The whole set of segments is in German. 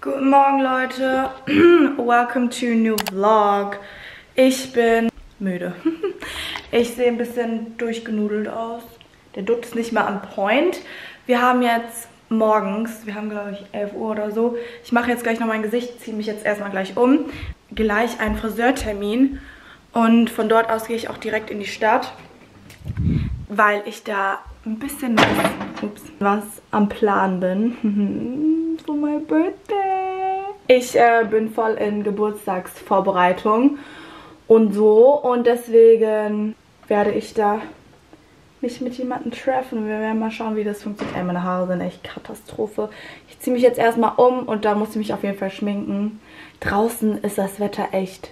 Guten Morgen, Leute. Welcome to a new vlog. Ich bin müde. Ich sehe ein bisschen durchgenudelt aus. Der Dutt ist nicht mehr on point. Wir haben jetzt morgens, wir haben glaube ich 11 Uhr oder so. Ich mache jetzt gleich noch mein Gesicht, ziehe mich jetzt erstmal gleich um. Gleich einen Friseurtermin. Und von dort aus gehe ich auch direkt in die Stadt, weil ich da ein bisschen was am Plan bin. For my birthday. Ich bin voll in Geburtstagsvorbereitung und so. Und deswegen werde ich da mich mit jemandem treffen. Wir werden mal schauen, wie das funktioniert. Ey, meine Haare sind echt Katastrophe. Ich ziehe mich jetzt erstmal um und da muss ich mich auf jeden Fall schminken. Draußen ist das Wetter echt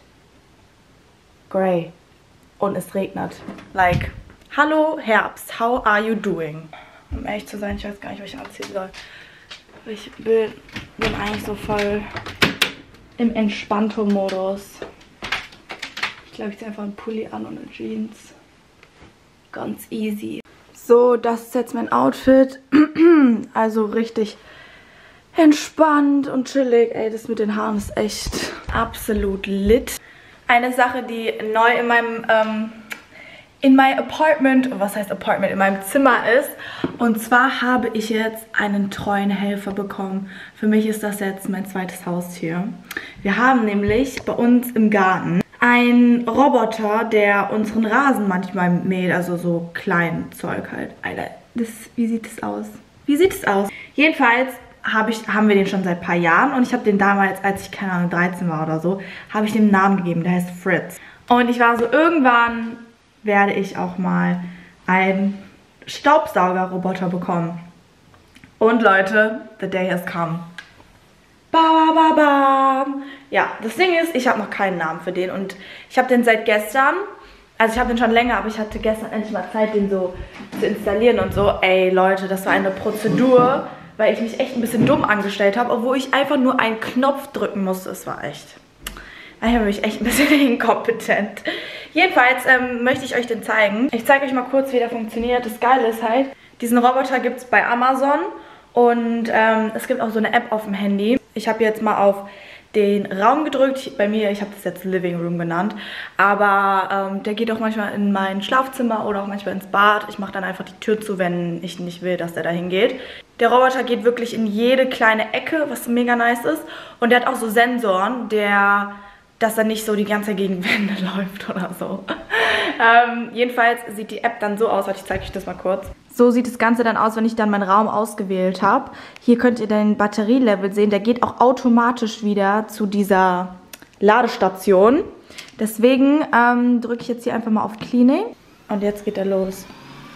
grey. Und es regnet. Like, hallo Herbst, how are you doing? Um ehrlich zu sein, ich weiß gar nicht, was ich anziehen soll. Ich bin eigentlich so voll im Entspannto-Modus. Ich glaube, ich ziehe einfach einen Pulli an und eine Jeans. Ganz easy. So, das ist jetzt mein Outfit. Also richtig entspannt und chillig. Ey, das mit den Haaren ist echt absolut lit. Eine Sache, die neu in meinem in meinem Zimmer ist. Und zwar habe ich jetzt einen treuen Helfer bekommen. Für mich ist das jetzt mein zweites Haustier. Wir haben nämlich bei uns im Garten einen Roboter, der unseren Rasen manchmal mäht. Also so klein Zeug halt. Alter, wie sieht das aus? Wie sieht es aus? Jedenfalls haben wir den schon seit ein paar Jahren. Und ich habe den damals, als ich, keine Ahnung, 13 war oder so, habe ich dem einen Namen gegeben. Der heißt Fritz. Und ich war so, irgendwann werde ich auch mal einen Staubsaugerroboter bekommen. Und Leute, the day has come. Ba, ba, ba, ba. Ja, das Ding ist, ich habe noch keinen Namen für den. Und ich habe den seit gestern, also ich habe den schon länger, aber ich hatte gestern endlich mal Zeit, den so zu installieren und so. Ey Leute, das war eine Prozedur, weil ich mich echt ein bisschen dumm angestellt habe, obwohl ich einfach nur einen Knopf drücken musste. Es war echt... Ich habe mich echt ein bisschen inkompetent. Jedenfalls möchte ich euch den zeigen. Ich zeige euch mal kurz, wie der funktioniert. Das Geile ist halt, diesen Roboter gibt es bei Amazon und es gibt auch so eine App auf dem Handy. Ich habe jetzt mal auf den Raum gedrückt. Bei mir, ich habe das jetzt Living Room genannt, aber der geht auch manchmal in mein Schlafzimmer oder auch manchmal ins Bad. Ich mache dann einfach die Tür zu, wenn ich nicht will, dass der da hingeht. Der Roboter geht wirklich in jede kleine Ecke, was mega nice ist. Und der hat auch so Sensoren, dass er nicht so die ganze Zeit gegen Wände läuft oder so. Jedenfalls sieht die App dann so aus, warte, ich zeige euch das mal kurz. So sieht das Ganze dann aus, wenn ich dann meinen Raum ausgewählt habe. Hier könnt ihr den Batterielevel sehen, der geht auch automatisch wieder zu dieser Ladestation. Deswegen drücke ich jetzt hier einfach mal auf Cleaning und jetzt geht er los.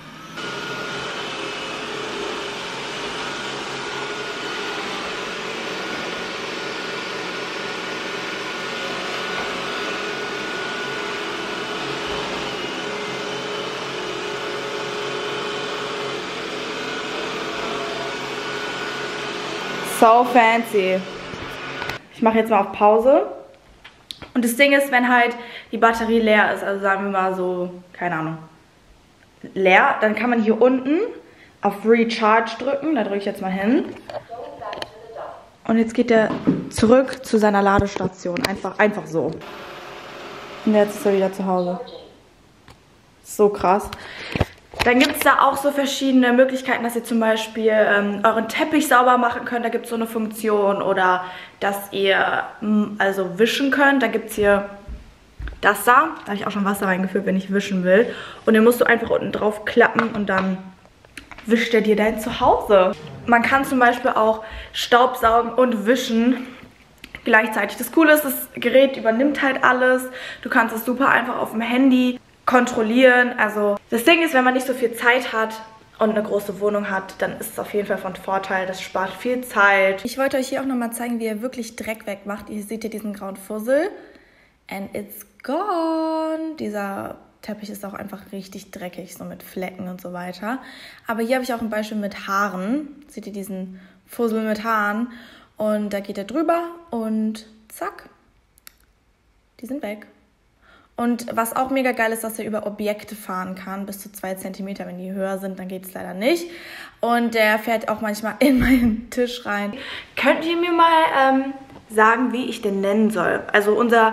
So fancy. Ich mache jetzt mal auf Pause. Und das Ding ist, wenn halt die Batterie leer ist, also sagen wir mal so, keine Ahnung, leer, dann kann man hier unten auf Recharge drücken. Da drücke ich jetzt mal hin. Und jetzt geht er zurück zu seiner Ladestation. Einfach so. Und jetzt ist er wieder zu Hause. So krass. Dann gibt es da auch so verschiedene Möglichkeiten, dass ihr zum Beispiel euren Teppich sauber machen könnt. Da gibt es so eine Funktion. Oder dass ihr also wischen könnt. Da gibt es hier das da. Da habe ich auch schon Wasser reingeführt, wenn ich wischen will. Und den musst du einfach unten drauf klappen und dann wischt er dir dein Zuhause. Man kann zum Beispiel auch Staubsaugen und wischen gleichzeitig. Das Coole ist, das Gerät übernimmt halt alles. Du kannst es super einfach auf dem Handy kontrollieren. Also das Ding ist, wenn man nicht so viel Zeit hat und eine große Wohnung hat, dann ist es auf jeden Fall von Vorteil. Das spart viel Zeit. Ich wollte euch hier auch nochmal zeigen, wie ihr wirklich Dreck wegmacht. Ihr seht hier diesen grauen Fussel. And it's gone. Dieser Teppich ist auch einfach richtig dreckig, so mit Flecken und so weiter. Aber hier habe ich auch ein Beispiel mit Haaren. Seht ihr diesen Fussel mit Haaren? Und da geht er drüber und zack, die sind weg. Und was auch mega geil ist, dass er über Objekte fahren kann, bis zu 2 cm. Wenn die höher sind, dann geht es leider nicht. Und der fährt auch manchmal in meinen Tisch rein. Könnt ihr mir mal sagen, wie ich den nennen soll? Also unser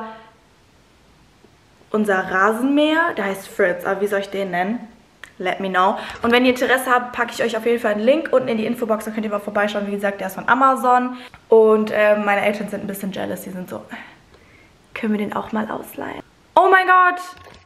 Rasenmäher, der heißt Fritz, aber wie soll ich den nennen? Let me know. Und wenn ihr Interesse habt, packe ich euch auf jeden Fall einen Link unten in die Infobox, dann könnt ihr mal vorbeischauen. Wie gesagt, der ist von Amazon. Und meine Eltern sind ein bisschen jealous, die sind so, können wir den auch mal ausleihen? Oh mein Gott!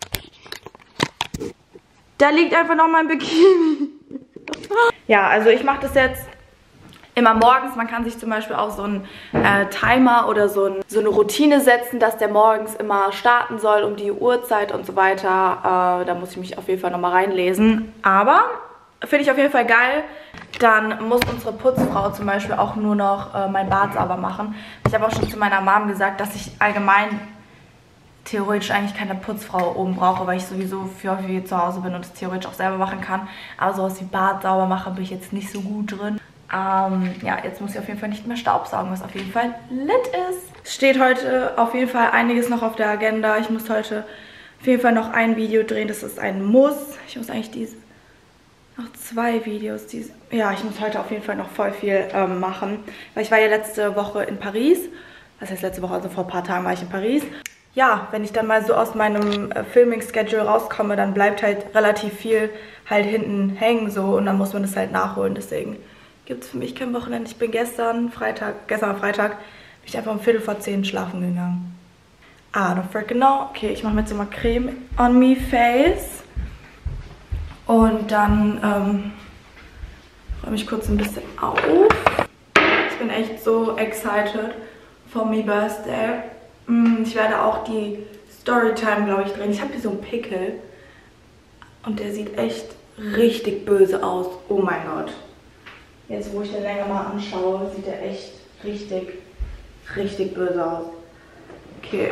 Da liegt einfach noch mein Bikini. Ja, also ich mache das jetzt immer morgens. Man kann sich zum Beispiel auch so einen Timer oder so eine Routine setzen, dass der morgens immer starten soll um die Uhrzeit und so weiter. Da muss ich mich auf jeden Fall nochmal reinlesen. Aber finde ich auf jeden Fall geil. Dann muss unsere Putzfrau zum Beispiel auch nur noch mein Bad sauber machen. Ich habe auch schon zu meiner Mom gesagt, dass ich allgemein theoretisch eigentlich keine Putzfrau oben brauche, weil ich sowieso für häufig zu Hause bin und es theoretisch auch selber machen kann. Aber sowas wie Bad sauber machen bin ich jetzt nicht so gut drin. Ja, jetzt muss ich auf jeden Fall nicht mehr staubsaugen, was auf jeden Fall lit ist. Steht heute auf jeden Fall einiges noch auf der Agenda. Ich muss heute auf jeden Fall noch ein Video drehen, das ist ein Muss. Ich muss eigentlich noch 2 Videos. Ja, ich muss heute auf jeden Fall noch voll viel machen, weil ich war ja letzte Woche in Paris. Was heißt letzte Woche? Also vor ein paar Tagen war ich in Paris. Ja, wenn ich dann mal so aus meinem Filming-Schedule rauskomme, dann bleibt halt relativ viel halt hinten hängen so und dann muss man das halt nachholen. Deswegen gibt es für mich kein Wochenende. Ich bin gestern Freitag, bin ich einfach um 9:45 schlafen gegangen. Don't freaking know. Okay, ich mache mir jetzt mal Creme on me face. Und dann räume ich kurz ein bisschen auf. Ich bin echt so excited for my birthday. Ich werde auch die Storytime, glaube ich, drehen. Ich habe hier so einen Pickel. Und der sieht echt richtig böse aus. Oh mein Gott. Jetzt, wo ich den länger mal anschaue, sieht er echt richtig böse aus. Okay,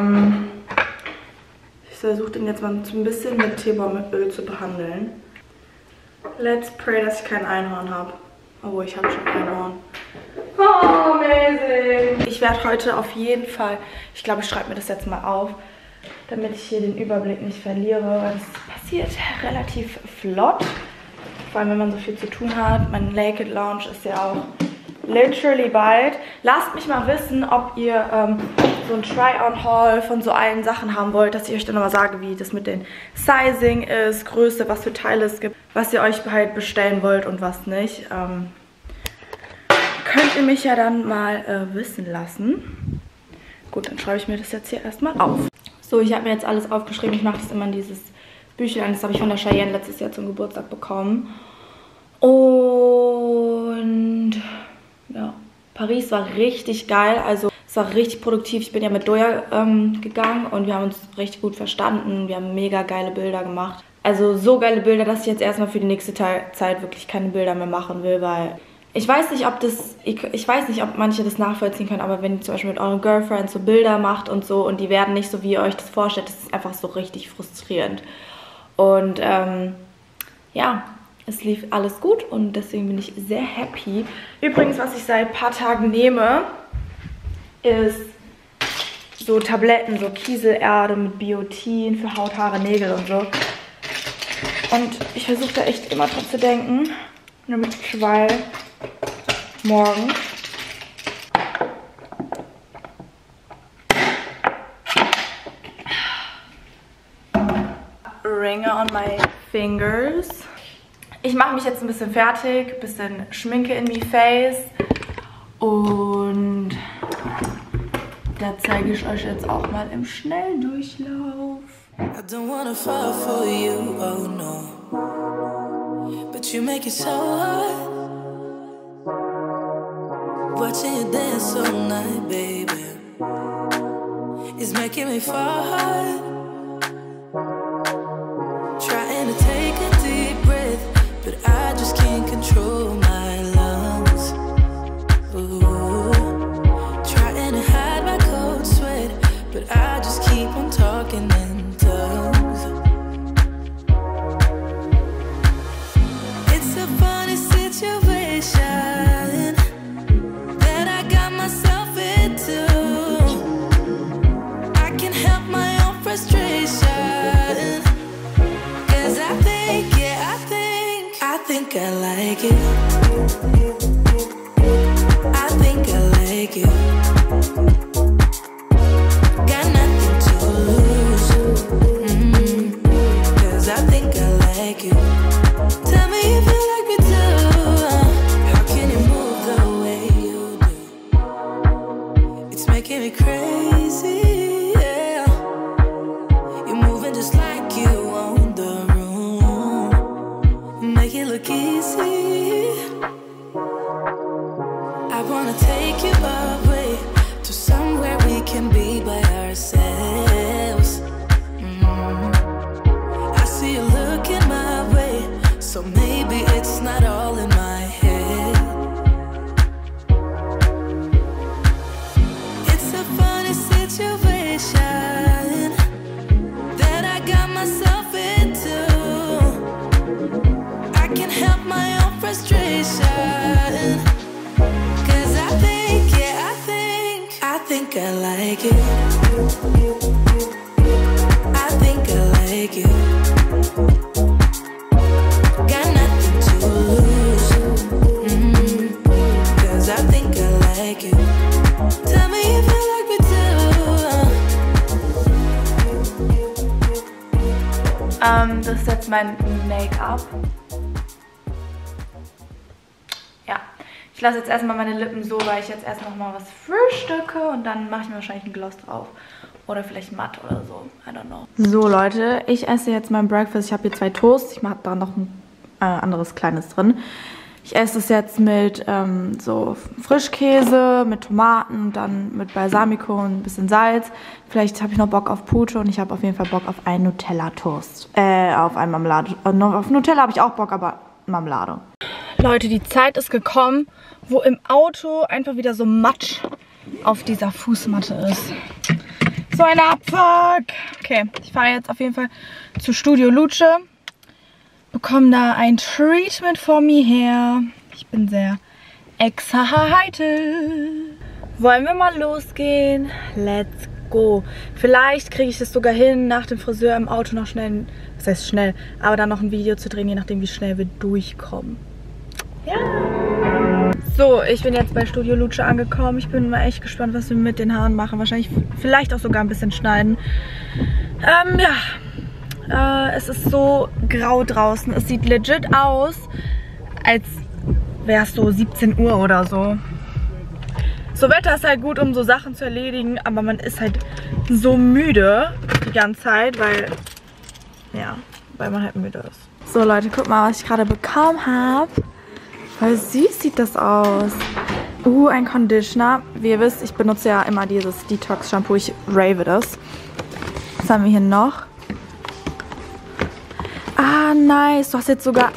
ich versuche den jetzt mal so ein bisschen mit Teebaummöl zu behandeln. Let's pray, dass ich kein Einhorn habe. Oh, ich habe schon Einhorn. Oh, amazing! Ich werde heute auf jeden Fall, ich glaube, ich schreibe mir das jetzt mal auf, damit ich hier den Überblick nicht verliere, weil das passiert relativ flott. Vor allem, wenn man so viel zu tun hat. Mein Naked Lounge ist ja auch literally bald. Lasst mich mal wissen, ob ihr so ein Try-on-Haul von so allen Sachen haben wollt, dass ich euch dann nochmal sage, wie das mit den Sizing ist, Größe, was für Teile es gibt, was ihr euch halt bestellen wollt und was nicht. Könnt ihr mich ja dann mal wissen lassen. Gut, dann schreibe ich mir das jetzt hier erstmal auf. So, ich habe mir jetzt alles aufgeschrieben. Ich mache das immer in dieses Büchlein. Das habe ich von der Cheyenne letztes Jahr zum Geburtstag bekommen. Und ja, Paris war richtig geil. Also es war richtig produktiv. Ich bin ja mit Doja gegangen und wir haben uns richtig gut verstanden. Wir haben mega geile Bilder gemacht. Also so geile Bilder, dass ich jetzt erstmal für die nächste Zeit wirklich keine Bilder mehr machen will, weil ich weiß nicht, ob manche das nachvollziehen können, aber wenn ihr zum Beispiel mit euren Girlfriends so Bilder macht und so und die werden nicht so, wie ihr euch das vorstellt, das ist einfach so richtig frustrierend. Und ja, es lief alles gut und deswegen bin ich sehr happy. Übrigens, was ich seit ein paar Tagen nehme, ist so Tabletten, so Kieselerde mit Biotin für Haut, Haare, Nägel und so. Und ich versuche da echt immer dran zu denken, nämlich 2 morgen. Ringe on my fingers. Ich mache mich jetzt ein bisschen fertig, bisschen Schminke in my face und da zeige ich euch jetzt auch mal im Schnelldurchlauf. I don't wanna fall for you, oh no, but you make it so hard. Watching you dance all night, baby, is making me fall hard. Trying to take a deep breath, but I just can't control my lungs. Ooh. Trying to hide my cold sweat, but I just keep on talking in tongues. It's a funny situation that I got myself into. I can help my own frustration. making me crazy, yeah. You're moving just like you own the room. Make it look easy. I wanna take you away to somewhere we can be by ourselves. I see you looking my way, so maybe it's not all in my head. It's a funny situation that I got myself into. I can't help my own frustration. Cause I think, yeah, I think I like you. I think I like you. Got nothing to lose. Cause I think I like you. Tell me if you like me too. Das ist jetzt mein Make-up. Ja, ich lasse jetzt erstmal meine Lippen so, weil ich jetzt erst noch mal was frühstücke und dann mache ich mir wahrscheinlich ein Gloss drauf. Oder vielleicht matt oder so. I don't know. So Leute, ich esse jetzt mein Breakfast. Ich habe hier 2 Toasts. Ich mache da noch ein anderes kleines drin. Ich esse es jetzt mit so Frischkäse, mit Tomaten, dann mit Balsamico und ein bisschen Salz. Vielleicht habe ich noch Bock auf Pute und ich habe auf jeden Fall Bock auf einen Nutella-Toast. Auf einen Marmelade. Auf Nutella habe ich auch Bock, aber Marmelade. Leute, die Zeit ist gekommen, wo im Auto einfach wieder so Matsch auf dieser Fußmatte ist. So ein Abfuck. Okay, ich fahre jetzt auf jeden Fall zu Studio Luce. Bekomme da ein Treatment vor mir her. Ich bin sehr excited. Wollen wir mal losgehen? Let's go. Vielleicht kriege ich es sogar hin, nach dem Friseur im Auto noch schnell, was heißt schnell, aber dann noch ein Video zu drehen, je nachdem wie schnell wir durchkommen. Ja. So, ich bin jetzt bei Studio Luce angekommen. Ich bin mal echt gespannt, was wir mit den Haaren machen. Wahrscheinlich, vielleicht auch sogar ein bisschen schneiden. Ja. Es ist so grau draußen. Es sieht legit aus, als wäre es so 17 Uhr oder so. So, Wetter ist halt gut, um so Sachen zu erledigen, aber man ist halt so müde die ganze Zeit, weil man halt müde ist. So Leute, guck mal, was ich gerade bekommen habe. Voll süß sieht das aus. Ein Conditioner. Wie ihr wisst, ich benutze ja immer dieses Detox-Shampoo. Ich rave das. Was haben wir hier noch? Ah, nice. Du hast jetzt sogar...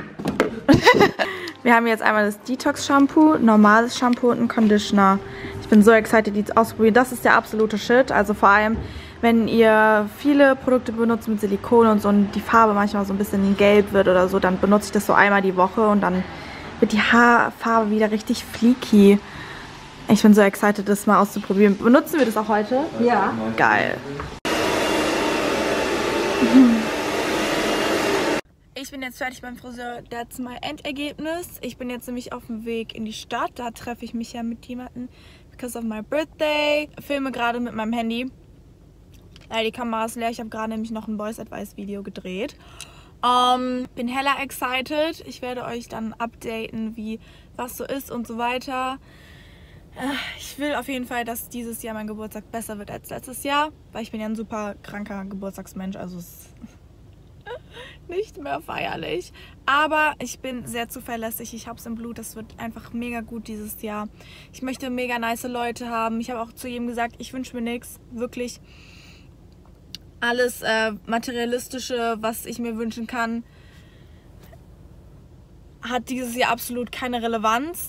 Wir haben jetzt einmal das Detox-Shampoo, normales Shampoo und einen Conditioner. Ich bin so excited, die auszuprobieren. Das ist der absolute Shit. Also vor allem, wenn ihr viele Produkte benutzt mit Silikon und so und die Farbe manchmal so ein bisschen gelb wird oder so, dann benutze ich das so einmal die Woche und dann wird die Haarfarbe wieder richtig fleeky. Ich bin so excited, das mal auszuprobieren. Benutzen wir das auch heute? Ja. Geil. Ich bin jetzt fertig beim Friseur. That's my Endergebnis. Ich bin jetzt nämlich auf dem Weg in die Stadt. Da treffe ich mich ja mit jemandem. Because of my birthday. Filme gerade mit meinem Handy. Die Kamera ist leer. Ich habe gerade nämlich noch ein Boys Advice Video gedreht. Bin hella excited. Ich werde euch dann updaten, wie was so ist und so weiter. Ich will auf jeden Fall, dass dieses Jahr mein Geburtstag besser wird als letztes Jahr, weil ich bin ja ein super kranker Geburtstagsmensch, also es ist nicht mehr feierlich. Aber ich bin sehr zuverlässig, ich habe es im Blut, das wird einfach mega gut dieses Jahr. Ich möchte mega nice Leute haben. Ich habe auch zu jedem gesagt, ich wünsche mir nichts, wirklich. Alles Materialistische, was ich mir wünschen kann, hat dieses Jahr absolut keine Relevanz.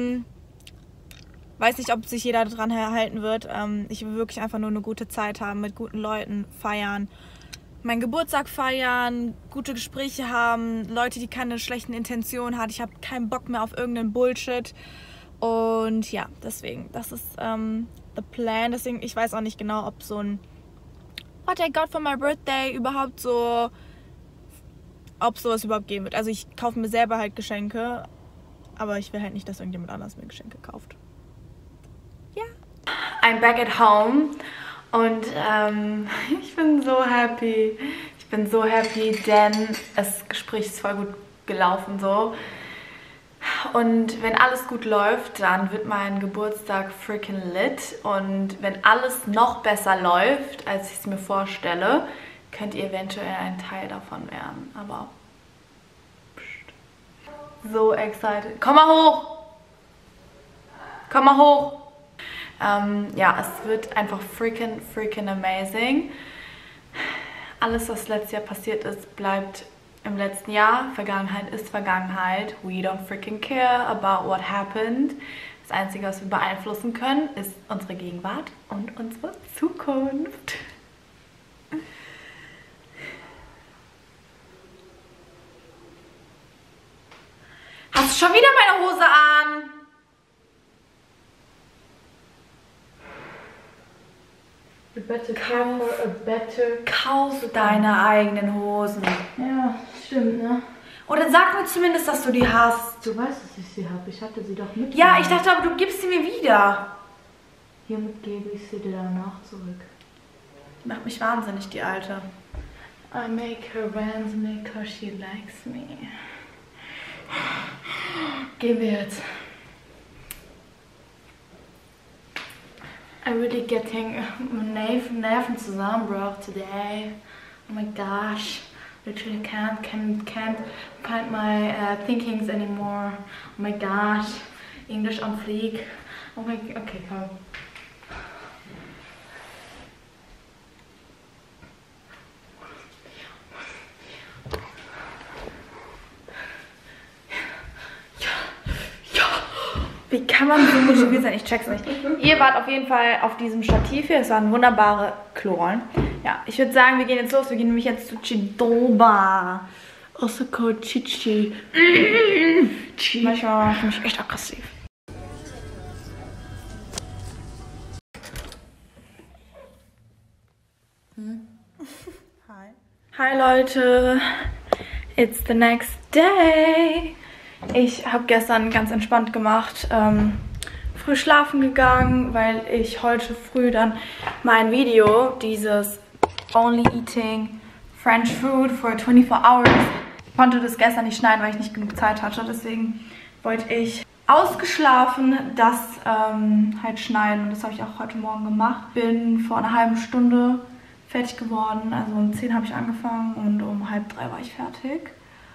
Weiß nicht, ob sich jeder daran halten wird. Ich will wirklich einfach nur eine gute Zeit haben, mit guten Leuten feiern, meinen Geburtstag feiern, gute Gespräche haben, Leute, die keine schlechten Intentionen haben. Ich habe keinen Bock mehr auf irgendeinen Bullshit. Und ja, deswegen, das ist the plan. Deswegen, ich weiß auch nicht genau, ob so ein What I got for my birthday überhaupt so, ob sowas überhaupt geben wird. Also ich kaufe mir selber halt Geschenke, aber ich will halt nicht, dass irgendjemand anders mir Geschenke kauft. Ja. I'm back at home und ich bin so happy. Ich bin so happy, denn das Gespräch ist voll gut gelaufen so. Und wenn alles gut läuft, dann wird mein Geburtstag freaking lit. Und wenn alles noch besser läuft, als ich es mir vorstelle, könnt ihr eventuell ein Teil davon werden. Aber pst. So excited. Komm mal hoch! Komm mal hoch! Ja, es wird einfach freaking amazing. Alles, was letztes Jahr passiert ist, bleibt im letzten Jahr. Vergangenheit ist Vergangenheit. We don't freaking care about what happened. Das Einzige, was wir beeinflussen können, ist unsere Gegenwart und unsere Zukunft. Hast du schon wieder meine Hose an? Kauf deine eigenen Hosen. Ja, stimmt, ne? Oder sag mir zumindest, dass du die hast. Du weißt, dass ich sie habe. Ich hatte sie doch mit. Ja, ich dachte aber, du gibst sie mir wieder. Hiermit gebe ich sie dir danach zurück. Die macht mich wahnsinnig, die Alte. I make her randomly because she likes me. Gehen wir jetzt. I'm really getting Nervenzusammenbruch today. Oh my gosh. Literally can't find my thinkings anymore. Oh my gosh. English on fleek. Oh my, okay, komm. Wie kann man so motiviert sein? Ich check's nicht. Ihr wart auf jeden Fall auf diesem Stativ hier. Es waren wunderbare Klorollen. Ja, ich würde sagen, wir gehen jetzt los. Wir gehen nämlich jetzt zu Chidoba. Also called Chichi. Manchmal finde ich echt aggressiv. Hi. Hi Leute. It's the next day. Ich habe gestern ganz entspannt gemacht, früh schlafen gegangen, weil ich heute früh dann mein Video, dieses Only Eating French Food for 24 Hours, ich konnte das gestern nicht schneiden, weil ich nicht genug Zeit hatte. Deswegen wollte ich ausgeschlafen das halt schneiden. Und das habe ich auch heute Morgen gemacht. Bin vor einer halben Stunde fertig geworden. Also um 10 habe ich angefangen und um 2:30 war ich fertig.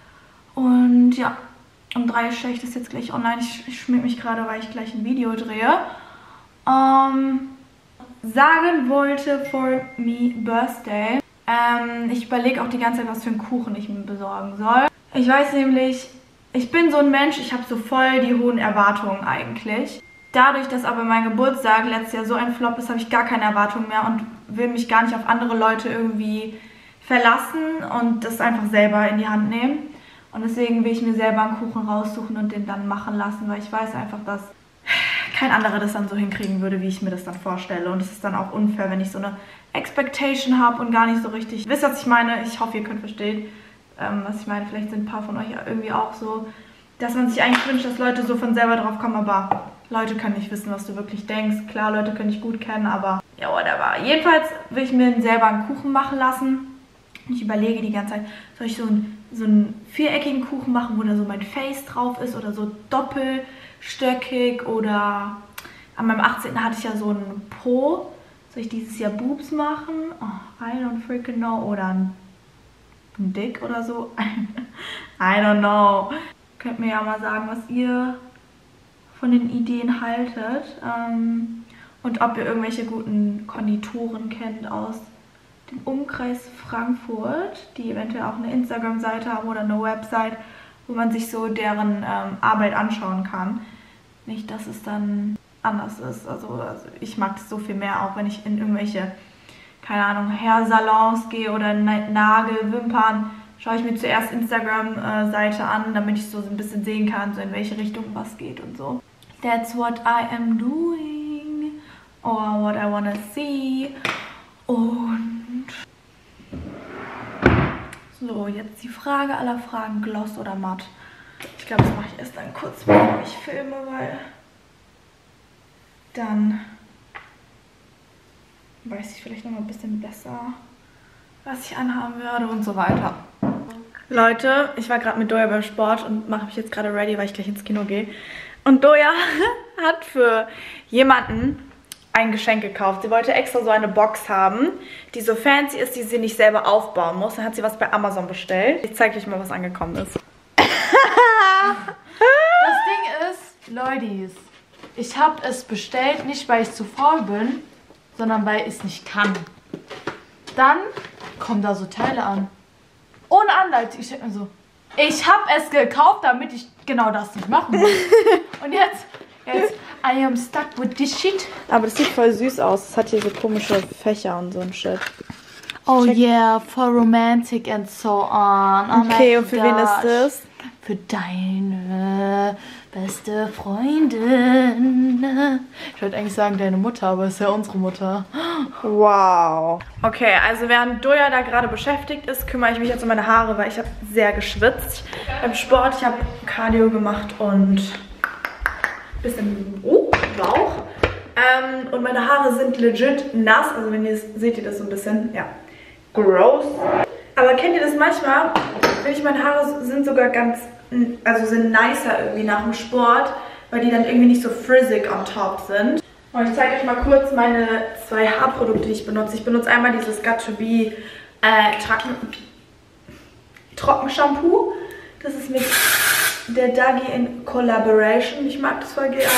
Und ja. Um 3 stelle ich das jetzt gleich online. Ich schminke mich gerade, weil ich gleich ein Video drehe. Sagen wollte for me Birthday. Ich überlege auch die ganze Zeit, was für einen Kuchen ich mir besorgen soll. Ich weiß nämlich, ich bin so ein Mensch, ich habe so voll die hohen Erwartungen eigentlich. Dadurch, dass aber mein Geburtstag letztes Jahr so ein Flop ist, habe ich gar keine Erwartungen mehr und will mich gar nicht auf andere Leute irgendwie verlassen und das einfach selber in die Hand nehmen. Und deswegen will ich mir selber einen Kuchen raussuchen und den dann machen lassen, weil ich weiß einfach, dass kein anderer das dann so hinkriegen würde, wie ich mir das dann vorstelle. Und es ist dann auch unfair, wenn ich so eine Expectation habe und gar nicht so richtig... Wisst ihr, was ich meine? Ich hoffe, ihr könnt verstehen, was ich meine. Vielleicht sind ein paar von euch irgendwie auch so, dass man sich eigentlich wünscht, dass Leute so von selber drauf kommen, aber Leute können nicht wissen, was du wirklich denkst. Klar, Leute können dich gut kennen, aber ja, whatever. Jedenfalls will ich mir selber einen Kuchen machen lassen. Ich überlege die ganze Zeit, soll ich so einen viereckigen Kuchen machen, wo da so mein Face drauf ist oder so doppelstöckig oder an meinem 18. hatte ich ja so einen Po. Soll ich dieses Jahr Boobs machen? Oh, I don't freaking know. Oder ein Dick oder so. I don't know. Könnt mir ja mal sagen, was ihr von den Ideen haltet. Und ob ihr irgendwelche guten Konditoren kennt aus dem Umkreis Frankfurt, die eventuell auch eine Instagram-Seite haben oder eine Website, wo man sich so deren Arbeit anschauen kann. Nicht, dass es dann anders ist. Also ich mag es so viel mehr, auch wenn ich in irgendwelche, keine Ahnung, Hairsalons gehe oder Nagel, Wimpern, schaue ich mir zuerst Instagram-Seite an, damit ich so ein bisschen sehen kann, so in welche Richtung was geht und so. That's what I am doing or what I wanna see. Und so, jetzt die Frage aller Fragen, Gloss oder matt. Ich glaube, das mache ich erst dann kurz, bevor ich filme, weil dann weiß ich vielleicht noch mal ein bisschen besser, was ich anhaben werde und so weiter. Leute, ich war gerade mit Doja beim Sport und mache mich jetzt gerade ready, weil ich gleich ins Kino gehe. Und Doja hat für jemanden ein Geschenk gekauft. Sie wollte extra so eine Box haben, die so fancy ist, die sie nicht selber aufbauen muss. Dann hat sie was bei Amazon bestellt. Ich zeige euch mal, was angekommen ist. Das Ding ist, Leute, ich habe es bestellt, nicht weil ich zu faul bin, sondern weil ich es nicht kann. Dann kommen da so Teile an. Ohne Anleitung. Ich denke mir so, ich habe es gekauft, damit ich genau das nicht machen muss. Und jetzt, I am stuck with this shit. Aber das sieht voll süß aus. Es hat hier so komische Fächer und so ein Shit. Oh yeah, for romantic and so on. Oh okay, und für wen ist das? Für deine beste Freundin. Ich wollte eigentlich sagen deine Mutter, aber es ist ja unsere Mutter. Wow. Okay, also während Doja da gerade beschäftigt ist, kümmere ich mich jetzt um meine Haare, weil ich habe sehr geschwitzt beim Sport. Ich habe Cardio gemacht und ein bisschen Bauch. Und meine Haare sind legit nass. Also wenn ihr es seht, ihr das so ein bisschen, ja, gross. Aber kennt ihr das manchmal, wenn ich meine Haare sind sogar ganz, also sind nicer irgendwie nach dem Sport, weil die dann irgendwie nicht so frizzig on top sind. Und ich zeige euch mal kurz meine 2 Haarprodukte, die ich benutze. Ich benutze einmal dieses Got2b Trockenshampoo. Das ist mit der Dagi in Collaboration. Ich mag das voll gerne.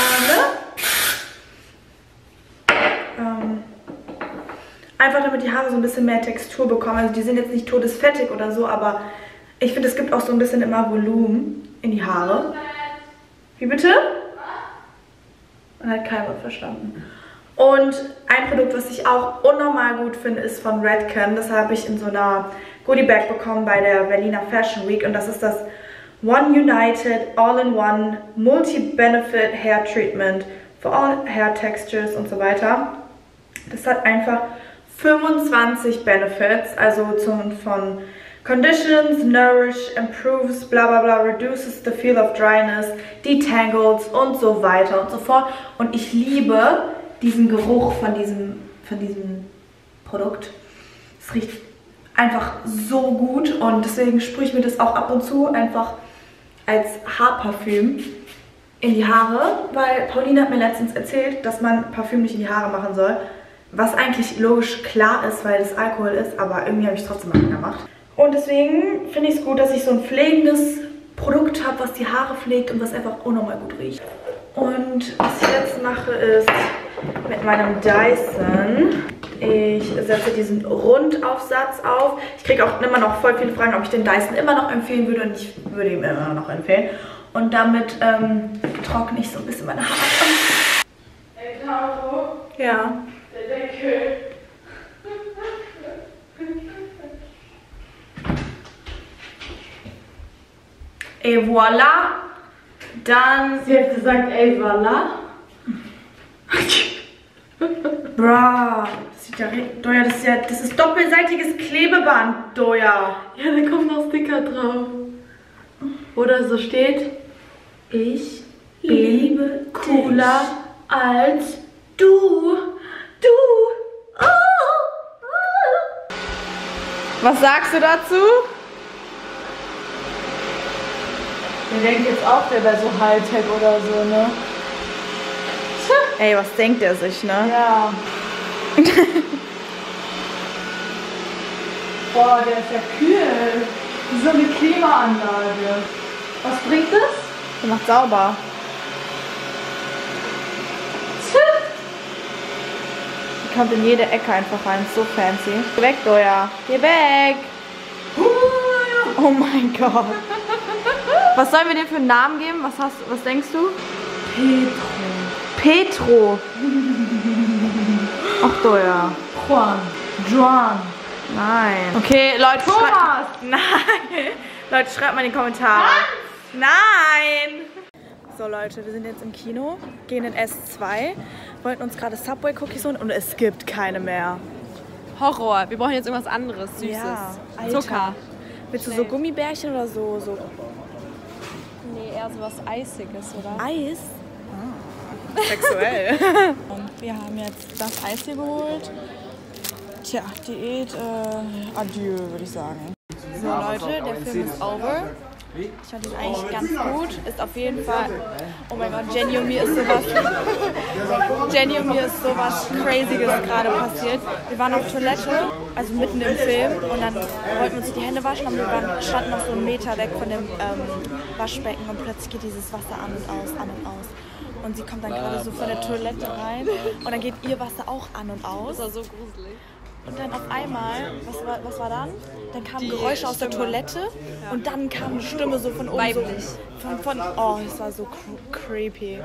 Einfach damit die Haare so ein bisschen mehr Textur bekommen. Also die sind jetzt nicht todesfettig oder so, aber ich finde, es gibt auch so ein bisschen immer Volumen in die Haare. Wie bitte? Man hat kein Wort verstanden. Und ein Produkt, was ich auch unnormal gut finde, ist von Redken. Das habe ich in so einer Goodie Bag bekommen bei der Berliner Fashion Week. Und das ist das One United All-in-One Multi-Benefit Hair Treatment for all Hair Textures und so weiter. Das hat einfach 25 Benefits, also von Conditions, Nourish, Improves, bla bla bla, Reduces the feel of dryness, Detangles und so weiter und so fort. Und ich liebe diesen Geruch von diesem Produkt. Es riecht einfach so gut und deswegen sprühe ich mir das auch ab und zu einfach als Haarparfüm in die Haare, weil Pauline hat mir letztens erzählt, dass man Parfüm nicht in die Haare machen soll. Was eigentlich logisch klar ist, weil es Alkohol ist, aber irgendwie habe ich es trotzdem mal gemacht. Und deswegen finde ich es gut, dass ich so ein pflegendes Produkt habe, was die Haare pflegt und was einfach unnormal gut riecht. Und was ich jetzt mache ist mit meinem Dyson, ich setze diesen Rundaufsatz auf. Ich kriege auch immer noch voll viele Fragen, ob ich den Dyson immer noch empfehlen würde und ich würde ihm immer noch empfehlen. Und damit trockne ich so ein bisschen meine Haare. Ey, Caro. Ja. Der Deckel. Et voilà. Dann. Sie hat gesagt, ey, voilà. Bra. Das sieht ja Doja, das ist doppelseitiges Klebeband, Doja. Ja, da kommt noch Sticker drauf. Oder so steht, ich liebe cooler als du. Oh. Was sagst du dazu? Der denkt jetzt auch, der wäre so Hightech oder so, ne? Ey, was denkt er sich, ne? Ja. Boah, der ist ja kühl. Wie so eine Klimaanlage. Was bringt das? Der macht sauber. Die kommt in jede Ecke einfach rein. So fancy. Geh weg, Doja. Geh weg. Oh mein Gott. Was sollen wir dir für einen Namen geben? Was denkst du? Petro. Ach, Doja. Juan. Nein. Okay, Leute. Thomas. Nein. Leute, schreibt mal in die Kommentare. Nein. So, Leute, wir sind jetzt im Kino, gehen in S2, wollten uns gerade Subway Cookies holen und es gibt keine mehr. Horror. Wir brauchen jetzt irgendwas anderes, Süßes. Ja, Alter. Zucker. Willst du so Gummibärchen oder so? Nee, eher so was Eisiges, oder? Eis? Ah, sexuell. Und wir haben jetzt das Eis hier geholt. Tja, Diät, adieu, würde ich sagen. So Leute, der Film ist over. Ich fand ihn eigentlich ganz gut. Ist auf jeden Fall... Oh mein Gott, Jenny und mir ist sowas Crazyes gerade passiert. Wir waren auf Toilette, also mitten im Film, und dann wollten wir uns die Hände waschen, aber wir standen noch so einen Meter weg von dem Waschbecken und plötzlich geht dieses Wasser an und aus, an und aus. Und sie kommt dann gerade so von der Toilette rein und dann geht ihr Wasser auch an und aus. Das war so gruselig. Und dann auf einmal, was war dann? Dann kamen Geräusche aus der Toilette und dann kam eine Stimme so von oben. Weiblich. Oh, es war so creepy.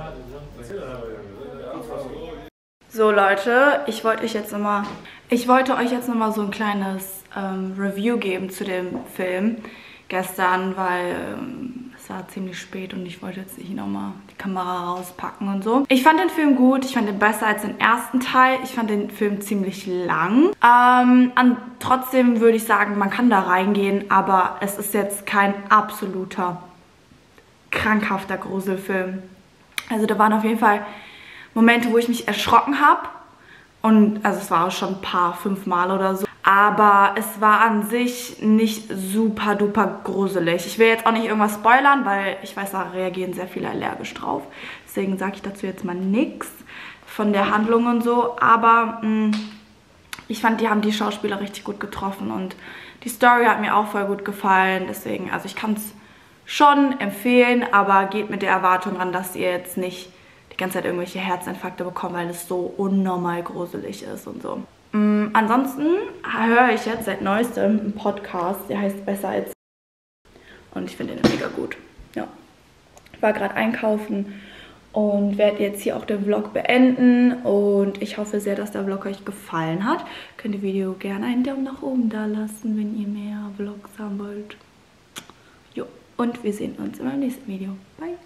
So Leute, ich wollte euch jetzt nochmal so ein kleines Review geben zu dem Film gestern, weil es war ziemlich spät und ich wollte jetzt nicht nochmal die Kamera rauspacken und so. Ich fand den Film gut, ich fand ihn besser als den ersten Teil. Ich fand den Film ziemlich lang. Trotzdem würde ich sagen, man kann da reingehen, aber es ist jetzt kein absoluter, krankhafter Gruselfilm. Also da waren auf jeden Fall Momente, wo ich mich erschrocken habe. Und also es war auch schon 5 Mal oder so. Aber es war an sich nicht super duper gruselig. Ich will jetzt auch nicht irgendwas spoilern, weil ich weiß, da reagieren sehr viele allergisch drauf. Deswegen sage ich dazu jetzt mal nichts von der Handlung und so. Aber ich fand, die haben die Schauspieler richtig gut getroffen. Und die Story hat mir auch voll gut gefallen. Deswegen, also ich kann es schon empfehlen, aber geht mit der Erwartung ran, dass ihr jetzt nicht die ganze Zeit irgendwelche Herzinfarkte bekommt, weil es so unnormal gruselig ist und so. Ansonsten höre ich jetzt seit neuestem einen Podcast, der heißt Besser als... Und ich finde den mega gut. Ja. Ich war gerade einkaufen und werde jetzt hier auch den Vlog beenden. Und ich hoffe sehr, dass der Vlog euch gefallen hat. Könnt ihr Video gerne einen Daumen nach oben da lassen, wenn ihr mehr Vlogs haben wollt. Jo. Und wir sehen uns in meinem nächsten Video. Bye!